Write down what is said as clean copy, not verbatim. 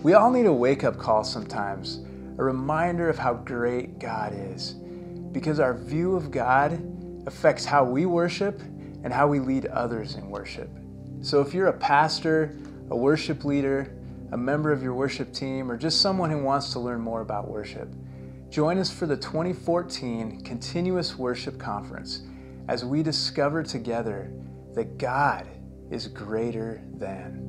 We all need a wake-up call sometimes, a reminder of how great God is, because our view of God affects how we worship and how we lead others in worship. So if you're a pastor, a worship leader, a member of your worship team, or just someone who wants to learn more about worship, join us for the 2014 Continuous Worship Conference as we discover together that God is greater than.